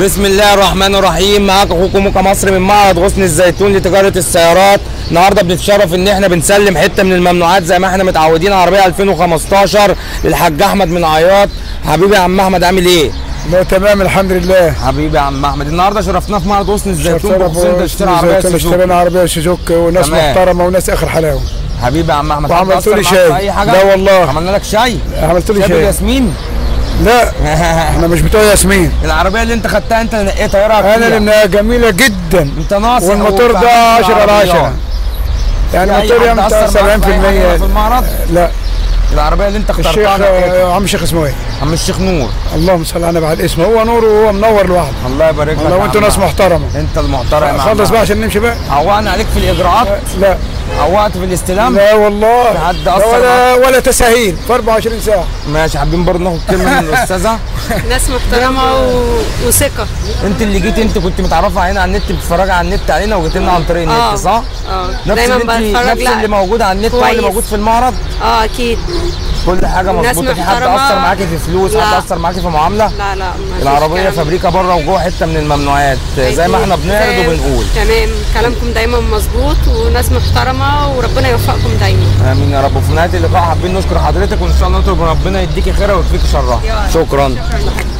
بسم الله الرحمن الرحيم. معاك اخوكم موكا مصر من معرض غصن الزيتون لتجاره السيارات. النهارده بنتشرف ان احنا بنسلم حته من الممنوعات زي ما احنا متعودين. عربيه 2015 للحاج احمد من عياط. حبيبي يا عم احمد، عامل ايه؟ لا تمام الحمد لله. حبيبي يا عم احمد، النهارده شرفناه في معرض غصن الزيتون بخصوص انت تشتري عربيه سوزوكي. اشترينا عربيه سوزوكي وناس محترمه وناس اخر حلاوه. حبيبي يا عم احمد، وعملت لي شاي. لا والله عملنا لك شاي. عملت لي شاي بالياسمين. لا انا مش بتوع ياسمين. العربيه اللي انت خدتها انت اللي نقيتها، ايه رايك فيها؟ انا اللي جميله جدا. انت ناصح. والموتور ده 10 على 10 يعني الموتور يعمل 70% في المعرض. لا العربيه اللي انت اخترتها الشيخ عم الشيخ اسمه ايه؟ عم الشيخ نور. اللهم صل على النبي على الاسم، هو نور وهو منور لوحده. الله يبارك لك. والله وانتوا ناس محترمه. انت المحترم. خلص بقى عشان نمشي بقى. عوقنا عليك في الاجراءات؟ لا. عوقت في الاستلام؟ لا والله. حد اثر ولا تساهيل في 24 ساعه. ماشي، حابين برضه ناخد كلمه من الاستاذه. ناس محترمه وثقه. انت اللي جيتي، انت كنت متعرفه علينا على النت، بتتفرجي على النت علينا وجيت لنا عن طريق النت صح؟ دايما بتفرج. نفس اللي موجود على النت هو اللي موجود في المعرض؟ اكيد. كل حاجه مظبوطه. في حد اثر معاكي في فلوس؟ حد اثر معاكي في معامله؟ لا العربيه فابريكا بره وجوه حته من الممنوعات زي ما احنا بنعرض وبنقول. تمام، كلامكم دايما مظبوط وناس محترمه وربنا يوفقكم دايما. امين يا رب. وفي نهايه اللقاء حابين نشكر حضرتك وان شاء الله نطلب ربنا يديكي خيرها ويكفيكي شرها. شكرا.